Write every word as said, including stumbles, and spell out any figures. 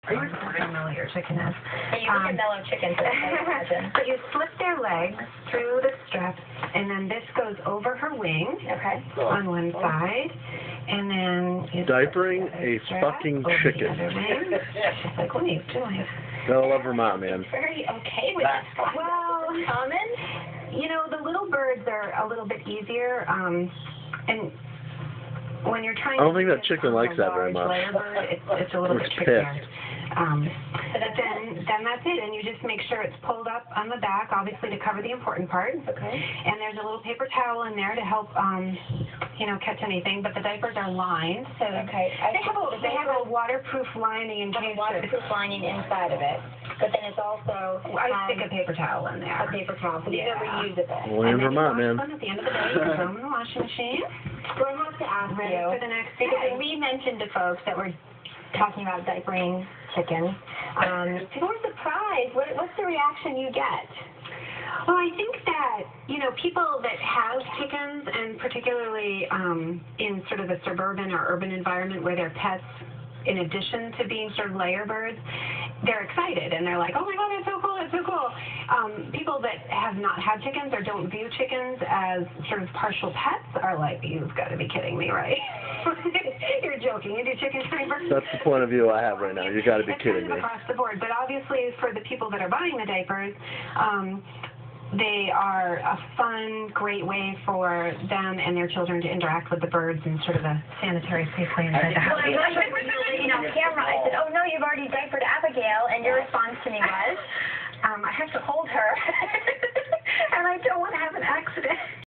Are you recording? I don't know what your chicken is. Hey, you look Um, at mellow chickens, I can imagine. But you slip their legs through the strap, and then this goes over her wing Okay. on one side, and then you Diapering slip the a strap fucking over chicken. The other wing. She's like, what are you doing? Gotta love Vermont, man. Very okay with this. Well, Common? you know, the little birds are a little bit easier, um, and when you're trying I don't to think that get chicken a likes that very large much. layer bird, it's, it's a little Looks bit trickier. pissed. Um, but then, then that's it, and you just make sure it's pulled up on the back, obviously to cover the important part. Okay. And there's a little paper towel in there to help, um, you know, catch anything. But the diapers are lined, so Okay. I they have a the they have a diaper waterproof lining in has case a waterproof lining inside of it, but then it's also it, I um, stick a paper towel in there. a paper towel, so these are Yeah. reusable. Only in And then Vermont, you man. wash them at the end of the day. You can throw them in the washing machine. So I have to ask Ready you, for the next because day. we mentioned to folks that we're talking about diapering chicken. Um, people are surprised. What, what's the reaction you get? Well, I think that, you know, people that have chickens, and particularly um, in sort of a suburban or urban environment where their pets, in addition to being sort of layer birds, they're excited and they're like, oh my God, that's so cool, that's so cool. Um, people that have not had chickens or don't view chickens as sort of partial pets are like, you've got to be kidding me, right? You're joking. You do chickens for birds? That's the point of view I have right now. You gotta be It's kidding kind me. of across the board, but obviously for the people that are buying the diapers, um, they are a fun, great way for them and their children to interact with the birds in sort of a sanitary, safe way inside the house. Well, I was when you were reading on camera, I said, oh no, you've already diapered Abigail, and your response to me was, Um, I have to hold her, and I don't want to have an accident.